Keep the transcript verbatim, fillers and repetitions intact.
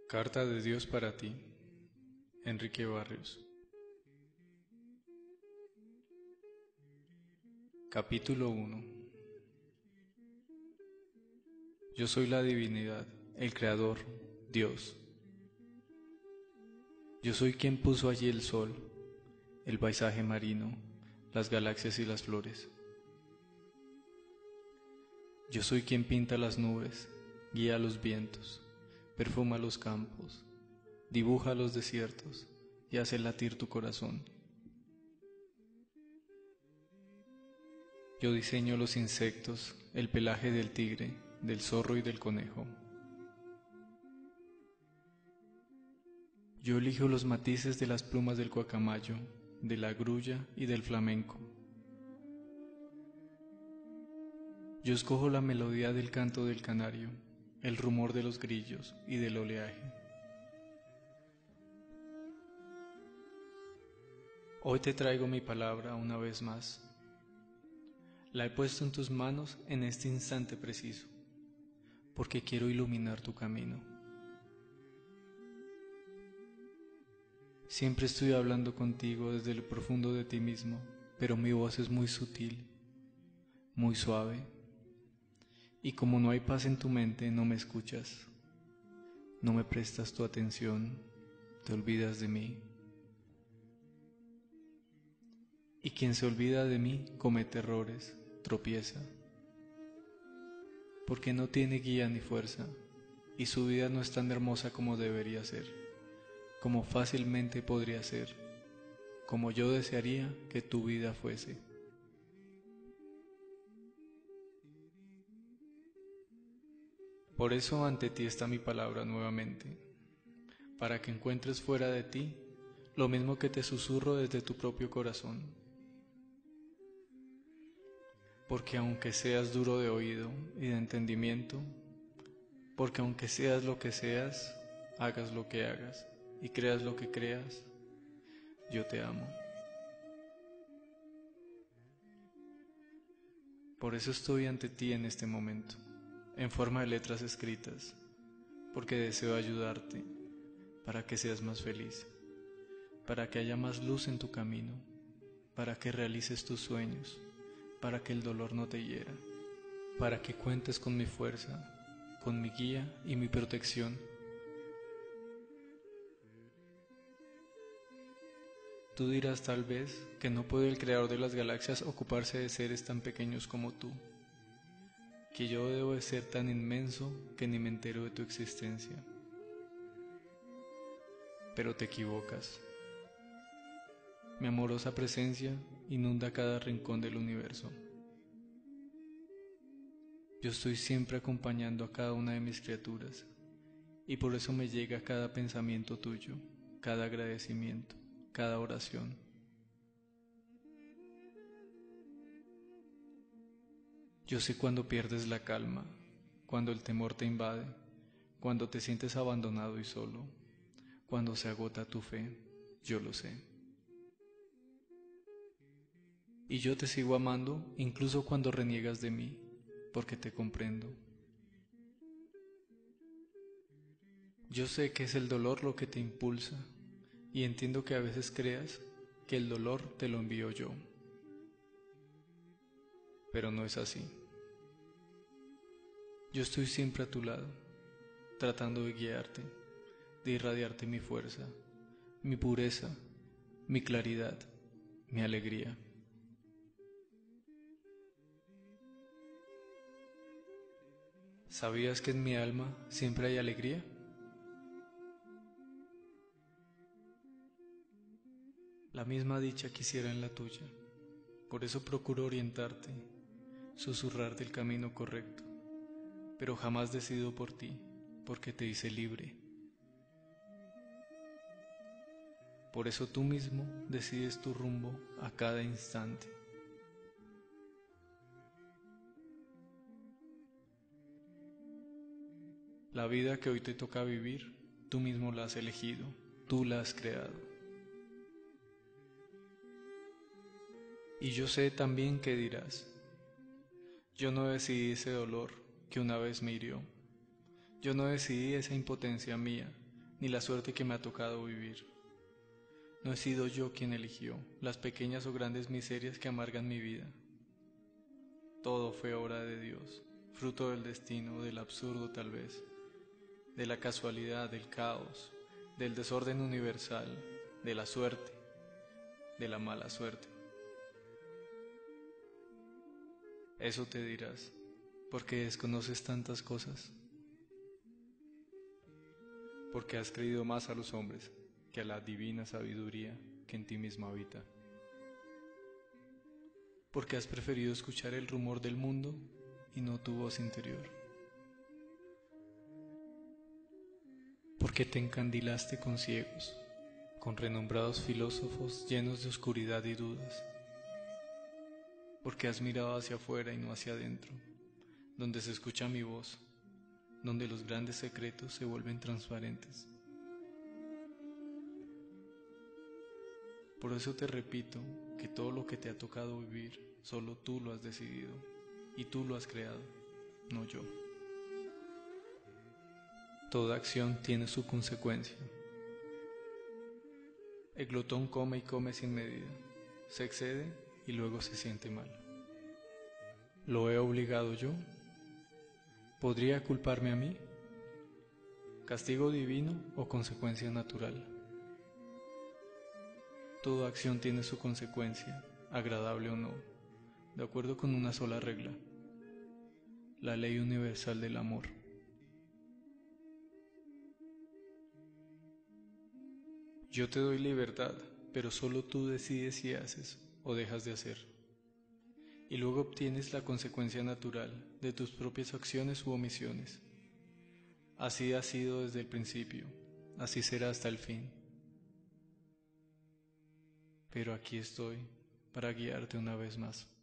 Carta de Dios para ti, Enrique Barrios. Capítulo uno. Yo soy la divinidad, el Creador, Dios. Yo soy quien puso allí el sol, el paisaje marino, las galaxias y las flores. Yo soy quien pinta las nubes, guía los vientos, perfuma los campos, dibuja los desiertos y hace latir tu corazón. Yo diseño los insectos, el pelaje del tigre, del zorro y del conejo. Yo elijo los matices de las plumas del guacamayo, de la grulla y del flamenco. Yo escojo la melodía del canto del canario, el rumor de los grillos y del oleaje. Hoy te traigo mi palabra una vez más. La he puesto en tus manos en este instante preciso, porque quiero iluminar tu camino. Siempre estoy hablando contigo desde lo profundo de ti mismo, pero mi voz es muy sutil, muy suave, y como no hay paz en tu mente, no me escuchas, no me prestas tu atención, te olvidas de mí. Y quien se olvida de mí comete errores, tropieza, porque no tiene guía ni fuerza, y su vida no es tan hermosa como debería ser, como fácilmente podría ser, como yo desearía que tu vida fuese. Por eso ante ti está mi palabra nuevamente, para que encuentres fuera de ti lo mismo que te susurro desde tu propio corazón. Porque aunque seas duro de oído y de entendimiento, porque aunque seas lo que seas, hagas lo que hagas y creas lo que creas, yo te amo. Por eso estoy ante ti en este momento, en forma de letras escritas, porque deseo ayudarte para que seas más feliz, para que haya más luz en tu camino, para que realices tus sueños, para que el dolor no te hiera, para que cuentes con mi fuerza, con mi guía y mi protección. Tú dirás tal vez que no puede el creador de las galaxias ocuparse de seres tan pequeños como tú, que yo debo de ser tan inmenso que ni me entero de tu existencia. Pero te equivocas. Mi amorosa presencia inunda cada rincón del universo. Yo estoy siempre acompañando a cada una de mis criaturas, y por eso me llega cada pensamiento tuyo, cada agradecimiento, cada oración. Yo sé cuando pierdes la calma, cuando el temor te invade, cuando te sientes abandonado y solo, cuando se agota tu fe, yo lo sé. Y yo te sigo amando incluso cuando reniegas de mí, porque te comprendo. Yo sé que es el dolor lo que te impulsa, y entiendo que a veces creas que el dolor te lo envío yo. Pero no es así. Yo estoy siempre a tu lado, tratando de guiarte, de irradiarte mi fuerza, mi pureza, mi claridad, mi alegría. ¿Sabías que en mi alma siempre hay alegría? La misma dicha quisiera en la tuya, por eso procuro orientarte, susurrarte el camino correcto, pero jamás decido por ti, porque te hice libre. Por eso tú mismo decides tu rumbo a cada instante. La vida que hoy te toca vivir, tú mismo la has elegido, tú la has creado. Y yo sé también que dirás, yo no decidí ese dolor que una vez me hirió, yo no decidí esa impotencia mía ni la suerte que me ha tocado vivir. No he sido yo quien eligió las pequeñas o grandes miserias que amargan mi vida. Todo fue obra de Dios, fruto del destino, del absurdo tal vez, de la casualidad, del caos, del desorden universal, de la suerte, de la mala suerte. Eso te dirás, porque desconoces tantas cosas, porque has creído más a los hombres que a la divina sabiduría que en ti misma habita, porque has preferido escuchar el rumor del mundo y no tu voz interior, porque te encandilaste con ciegos, con renombrados filósofos llenos de oscuridad y dudas, porque has mirado hacia afuera y no hacia adentro, donde se escucha mi voz, donde los grandes secretos se vuelven transparentes. Por eso te repito que todo lo que te ha tocado vivir, solo tú lo has decidido y tú lo has creado, no yo. Toda acción tiene su consecuencia. El glotón come y come sin medida, se excede y luego se siente mal. ¿Lo he obligado yo? ¿Podría culparme a mí? ¿Castigo divino o consecuencia natural? Toda acción tiene su consecuencia, agradable o no, de acuerdo con una sola regla: la ley universal del amor. Yo te doy libertad, pero solo tú decides si haces o dejas de hacer. Y luego obtienes la consecuencia natural de tus propias acciones u omisiones. Así ha sido desde el principio, así será hasta el fin. Pero aquí estoy para guiarte una vez más.